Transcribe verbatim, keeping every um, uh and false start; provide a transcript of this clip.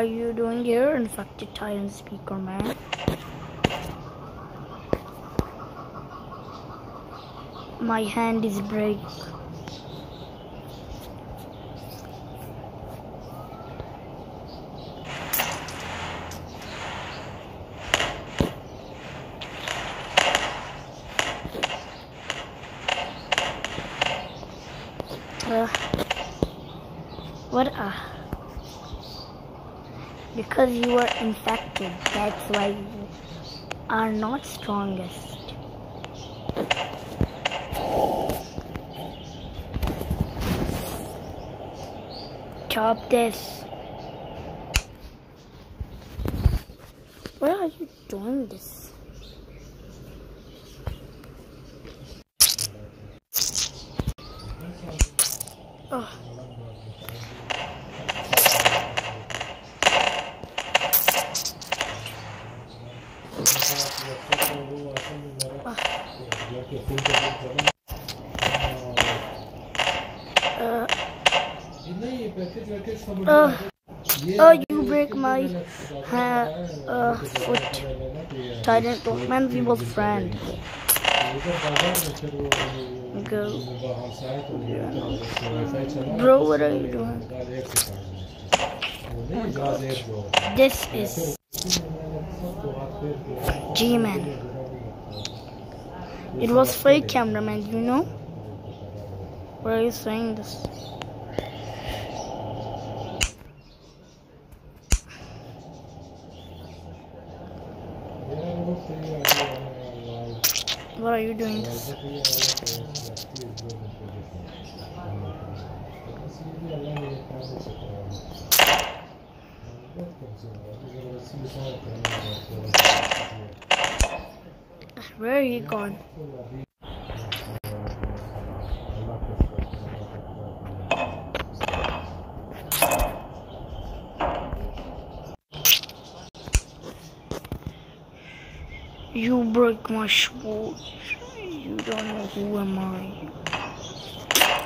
are you doing here, infected Titan speaker man? My hand is break. Uh, what uh because you are infected, that's why you are not strongest. Chop this. Why are you doing this? Oh. Uh, uh, oh, you break my uh, uh, foot. Titan, man, we were friends. Go. Bro, what are you doing? Oh God. This is G-Man. It was fake cameraman, you know? Why are you saying this? What are you doing this? Where are you going? You break my sword. You don't know who am I.